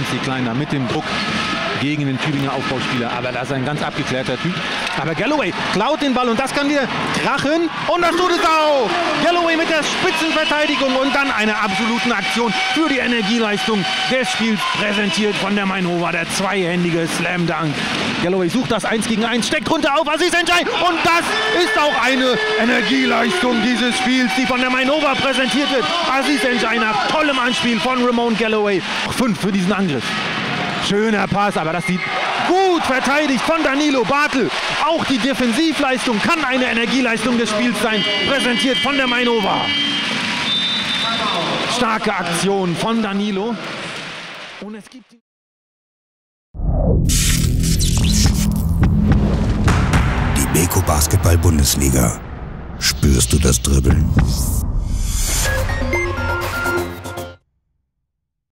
MC Kleiner mit dem Druck gegen den Tübinger Aufbauspieler. Aber das ist ein ganz abgeklärter Typ. Aber Galloway klaut den Ball und das kann wieder krachen. Und das tut es auch. Galloway mit der Spitzenverteidigung und dann einer absoluten Aktion für die Energieleistung des Spiels, präsentiert von der Mainhofer. Der zweihändige Slam Dunk. Galloway sucht das 1 gegen 1, steckt runter auf Aziz N'Diaye. Und das ist auch eine Energieleistung dieses Spiels, die von der Mainhofer präsentiert wird. Aziz N'Diaye nach tollem Anspiel von Ramon Galloway. 5 für diesen Angriff. Schöner Pass, aber das sieht gut verteidigt von Danilo Bartel. Auch die Defensivleistung kann eine Energieleistung des Spiels sein, präsentiert von der Mainhofer. Starke Aktion von Danilo. Und es gibt die Beko Basketball Bundesliga. Spürst du das Dribbeln?